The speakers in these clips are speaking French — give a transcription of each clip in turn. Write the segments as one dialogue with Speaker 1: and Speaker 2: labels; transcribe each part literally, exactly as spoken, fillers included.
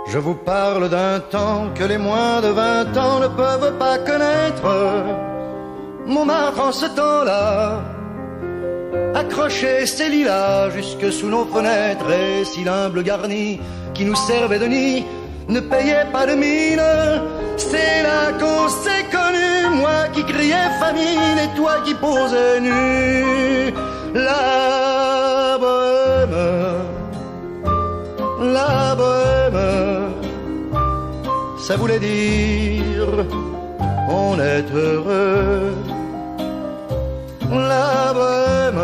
Speaker 1: Je vous parle d'un temps que les moins de vingt ans ne peuvent pas connaître. Montmartre en ce temps-là accrochait ses lilas jusque sous nos fenêtres, et si l'humble garni qui nous servait de nid ne payait pas de mine, c'est là qu'on s'est connus, moi qui criais famine et toi qui posais nu. La bohème, la bohème, ça voulait dire on est heureux. La bohème,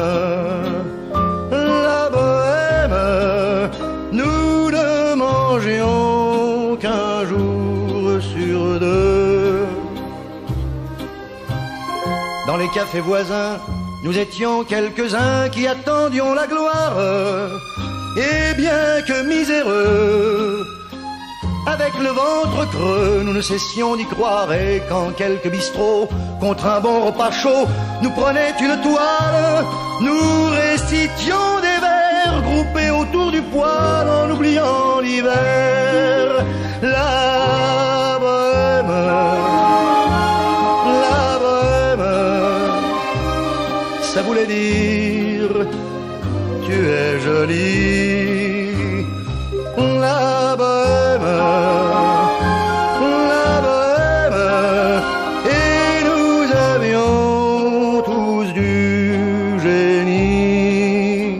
Speaker 1: la bohème, nous ne mangions qu'un jour sur deux. Dans les cafés voisins, nous étions quelques-uns qui attendions la gloire. Et bien que miséreux, avec le ventre creux, nous ne cessions d'y croire. Et quand quelques bistrots, contre un bon repas chaud, nous prenaient une toile, nous récitions des vers groupés autour du poêle en oubliant l'hiver. La bohème, la bohème, ça voulait dire tu es jolie. La bohème, la bohème, et nous avions tous du génie.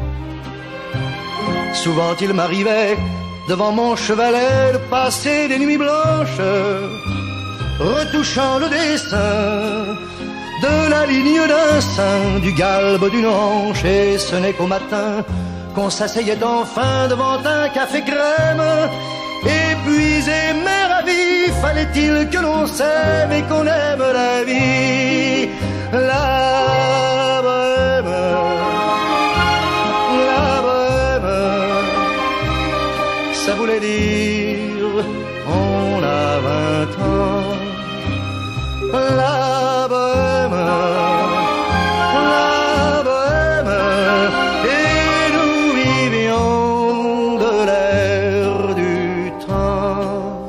Speaker 1: Souvent il m'arrivait devant mon chevalet de passer des nuits blanches, retouchant le dessin de la ligne d'un sein, du galbe d'une hanche, et ce n'est qu'au matin qu'on s'asseyait enfin devant un café crème. Épuisé mais ravi, fallait-il que l'on s'aime et qu'on aime la vie. La bohème, la bohème, ça voulait dire on a vingt ans. La bohème, la bohème, et nous vivions de l'air du temps.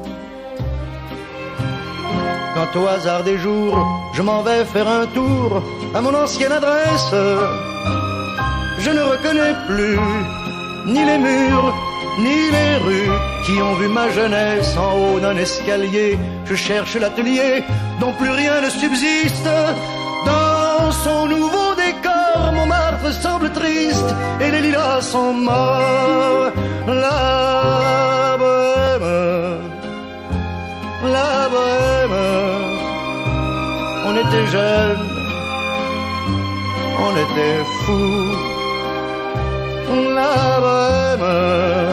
Speaker 1: Quand au hasard des jours, je m'en vais faire un tour à mon ancienne adresse, je ne reconnais plus ni les murs, ni les rues qui ont vu ma jeunesse en haut d'un escalier. Je cherche l'atelier dont plus rien ne subsiste. Dans son nouveau décor, Montmartre semble triste et les lilas sont morts. La bohème, la bohème, on était jeunes, on était fous. La bohème,